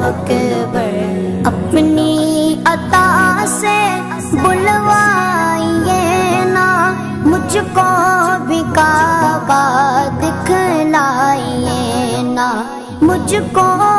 अकबर। अपनी अता से बुलवाइए ना, मुझको भी काबा दिखलाइए ना, मुझको